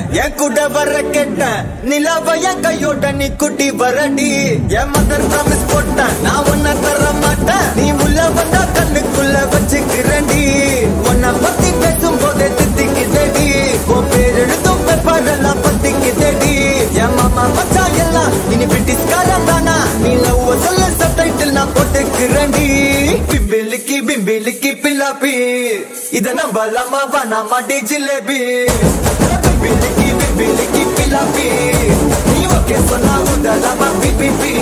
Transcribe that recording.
என் கூட வர கேட்ட நிலாவ என் கையோட நீ குட்டி வரடி என் மதர் ப்ராமிஸ் போட்டேன் நான் உன்ன தர மாட்டேன் நீ உள்ள வந்தா கண்ணுக்குள்ள வச்சுக்கிறேன்டி உன்னை பத்தி பேசும் போதே தித்திக்குதடி உன் பேர் எழுதும் பேப்பரெல்லாம் பத்திக்குதடி என் மாமா மச்சா எல்லாம் இனி பிரிட்டிஷ்காரன் தானா நீ லவ் சொல்ல சப்டைட்டில் நான் போட்டுக்கிறேன்டி பிம்பிலிக்கி பில்லாப்பி இத நம்பலாமா வேணாமா டி ஜிலேபி பிம்பிலிக்கி பில்லாப்பி நீ ஓகே சொன்னா உடலாமா பிபிபி